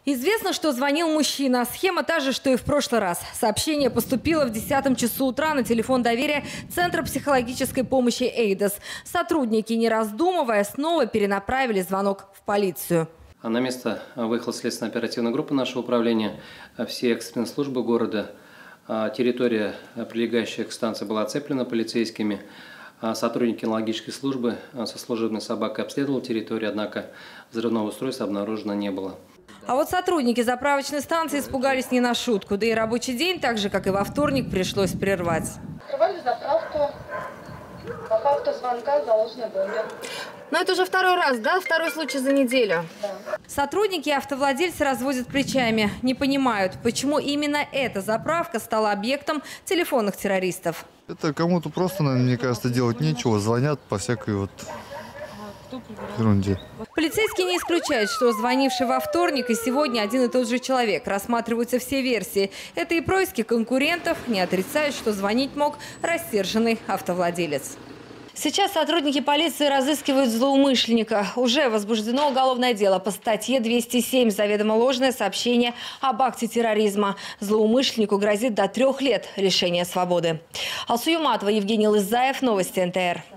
Известно, что звонил мужчина. Схема та же, что и в прошлый раз. Сообщение поступило в 10 часу утра на телефон доверия Центра психологической помощи «Эйдос». Сотрудники, не раздумывая, снова перенаправили звонок в полицию. На место выехала следственно-оперативная группа нашего управления, все экстренные службы города. Территория, прилегающая к станции, была оцеплена полицейскими. Сотрудники кинологической службы со служебной собакой обследовали территорию, однако взрывного устройства обнаружено не было. А вот сотрудники заправочной станции испугались не на шутку. Да и рабочий день, так же, как и во вторник, пришлось прервать. Открывали заправку по факту звонка о заложенной бомбе. Но это уже второй раз, да? Второй случай за неделю. Да. Сотрудники и автовладельцы разводят плечами. Не понимают, почему именно эта заправка стала объектом телефонных террористов. Это кому-то просто, наверное, мне кажется, делать нечего. Звонят по всякой вот ерунде. Полицейские не исключают, что звонивший во вторник и сегодня один и тот же человек. Рассматриваются все версии. Это и происки конкурентов. Не отрицают, что звонить мог рассерженный автовладелец. Сейчас сотрудники полиции разыскивают злоумышленника. Уже возбуждено уголовное дело по статье 207 «Заведомо ложное сообщение об акте терроризма». Злоумышленнику грозит до 3 лет лишения свободы. Алсу Юматова, Евгений Лызаев, новости НТР.